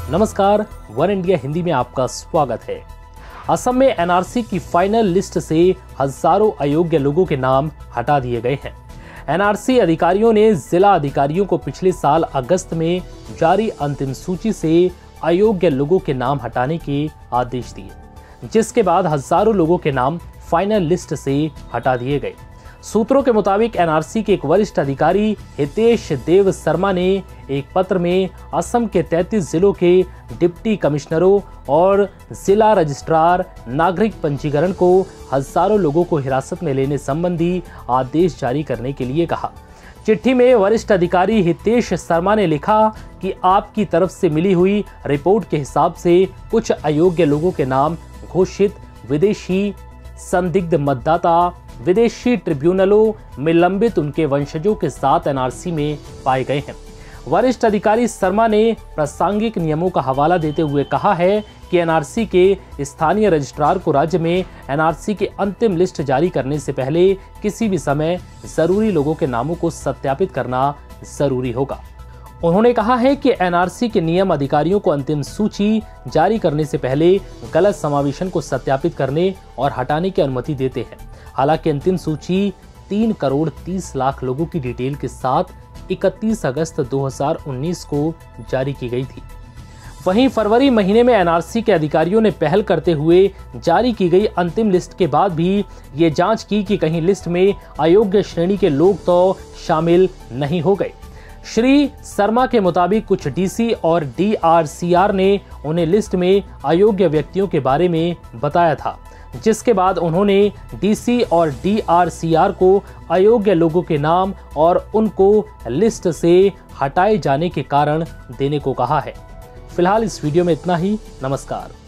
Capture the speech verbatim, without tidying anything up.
नमस्कार, one India Hindi में आपका स्वागत है। असम में एनआरसी की फाइनल लिस्ट से हजारों अयोग्य लोगों के नाम हटा दिए गए हैं। एनआरसी अधिकारियों ने जिला अधिकारियों को पिछले साल अगस्त में जारी अंतिम सूची से अयोग्य लोगों के नाम हटाने के आदेश दिए, जिसके बाद हजारों लोगों के नाम फाइनल लिस्ट से हटा दिए गए। सूत्रों के मुताबिक एनआरसी के एक वरिष्ठ अधिकारी हितेश देव शर्मा ने एक पत्र में असम के तैंतीस जिलों के डिप्टी कमिश्नरों और जिला रजिस्ट्रार नागरिक पंजीकरण को हजारों लोगों को हिरासत में लेने संबंधी आदेश जारी करने के लिए कहा। चिट्ठी में वरिष्ठ अधिकारी हितेश शर्मा ने लिखा कि आपकी तरफ से मिली हुई रिपोर्ट के हिसाब से कुछ अयोग्य लोगों के नाम घोषित विदेशी संदिग्ध मतदाता विदेशी ट्रिब्यूनलों में लंबित उनके वंशजों के साथ एनआरसी में पाए गए हैं। वरिष्ठ अधिकारी शर्मा ने प्रासंगिक नियमों का हवाला देते हुए कहा है कि एनआरसी के स्थानीय रजिस्ट्रार को राज्य में एनआरसी की अंतिम लिस्ट जारी करने से पहले किसी भी समय जरूरी लोगों के नामों को सत्यापित करना जरूरी होगा। उन्होंने कहा है कि एनआरसी के नियम अधिकारियों को अंतिम सूची जारी करने से पहले गलत समावेशन को सत्यापित करने और हटाने की अनुमति देते हैं। हालांकि अंतिम सूची तीन करोड़ तीस लाख लोगों की डिटेल के साथ इकतीस अगस्त दो हज़ार उन्नीस को जारी की गई थी। वहीं फरवरी महीने में एनआरसी के अधिकारियों ने पहल करते हुए जारी की गई अंतिम लिस्ट के बाद भी ये जांच की कि कहीं लिस्ट में अयोग्य श्रेणी के लोग तो शामिल नहीं हो गए। श्री शर्मा के मुताबिक कुछ डीसी और डीआरसीआर ने उन्हें लिस्ट में अयोग्य व्यक्तियों के बारे में बताया था, जिसके बाद उन्होंने डीसी और डीआरसीआर को अयोग्य लोगों के नाम और उनको लिस्ट से हटाए जाने के कारण देने को कहा है। फिलहाल इस वीडियो में इतना ही। नमस्कार।